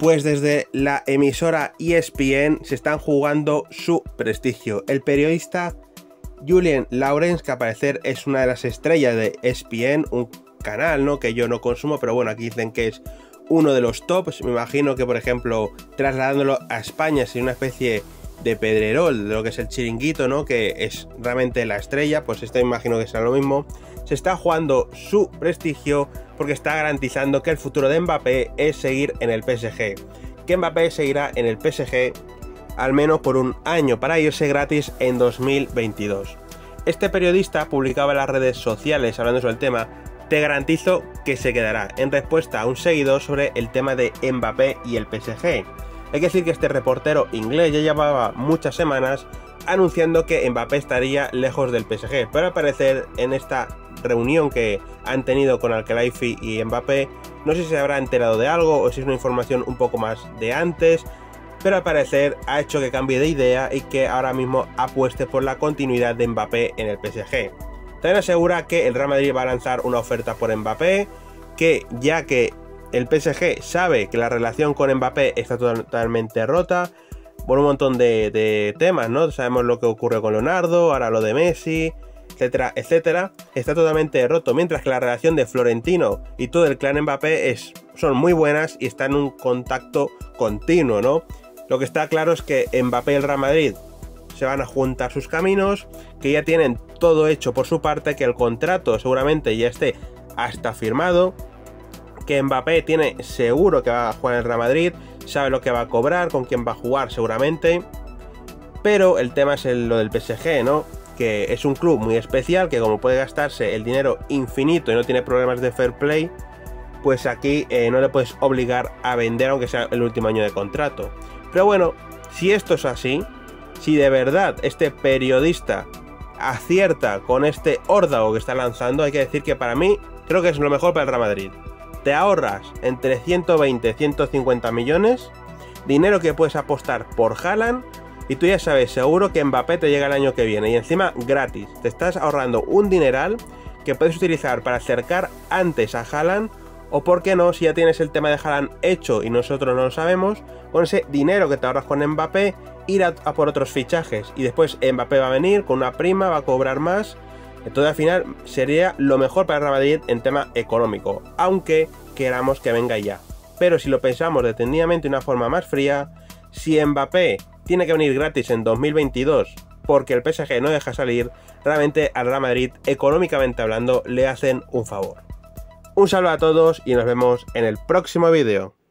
Pues desde la emisora ESPN se están jugando su prestigio. El periodista Julien Laurens, que al parecer es una de las estrellas de ESPN, un canal, ¿no?, que yo no consumo, pero bueno, aquí dicen que es uno de los tops. Me imagino que, por ejemplo, trasladándolo a España sería una especie de Pedrerol, de lo que es el Chiringuito, ¿no?, que es realmente la estrella. Pues esto me imagino que será lo mismo. Se está jugando su prestigio porque está garantizando que el futuro de Mbappé es seguir en el PSG, que Mbappé seguirá en el PSG al menos por un año para irse gratis en 2022. Este periodista publicaba en las redes sociales hablando sobre el tema: te garantizo que se quedará, en respuesta a un seguidor sobre el tema de Mbappé y el PSG. Hay que decir que este reportero inglés ya llevaba muchas semanas anunciando que Mbappé estaría lejos del PSG, pero al parecer en esta reunión que han tenido con Al-Khelaifi y Mbappé, no sé si se habrá enterado de algo o si es una información un poco más de antes, pero al parecer ha hecho que cambie de idea y que ahora mismo apueste por la continuidad de Mbappé en el PSG. También asegura que el Real Madrid va a lanzar una oferta por Mbappé, que ya que el PSG sabe que la relación con Mbappé está totalmente rota, por un montón de temas, ¿no? Sabemos lo que ocurre con Leonardo, ahora lo de Messi, etcétera, etcétera. Está totalmente roto, mientras que la relación de Florentino y todo el clan Mbappé son muy buenas y están en un contacto continuo, ¿no? Lo que está claro es que Mbappé y el Real Madrid se van a juntar sus caminos, que ya tienen todo hecho por su parte, que el contrato seguramente ya esté hasta firmado, que Mbappé tiene seguro que va a jugar en el Real Madrid, sabe lo que va a cobrar, con quién va a jugar seguramente, pero el tema es lo del PSG, ¿no?, que es un club muy especial, que como puede gastarse el dinero infinito y no tiene problemas de fair play, pues aquí no le puedes obligar a vender aunque sea el último año de contrato. Pero bueno, si esto es así, si de verdad este periodista acierta con este órdago que está lanzando, hay que decir que para mí creo que es lo mejor para el Real Madrid. Te ahorras entre 120 y 150 millones, dinero que puedes apostar por Haaland, y tú ya sabes seguro que Mbappé te llega el año que viene y encima gratis. Te estás ahorrando un dineral que puedes utilizar para acercar antes a Haaland, o por qué no, si ya tienes el tema de Haaland hecho y nosotros no lo sabemos, con ese dinero que te ahorras con Mbappé, ir a por otros fichajes, y después Mbappé va a venir con una prima, va a cobrar más. Entonces al final sería lo mejor para el Real Madrid en tema económico, aunque queramos que venga ya. Pero si lo pensamos detenidamente de una forma más fría, si Mbappé tiene que venir gratis en 2022 porque el PSG no deja salir, realmente al Real Madrid, económicamente hablando, le hacen un favor. Un saludo a todos y nos vemos en el próximo vídeo.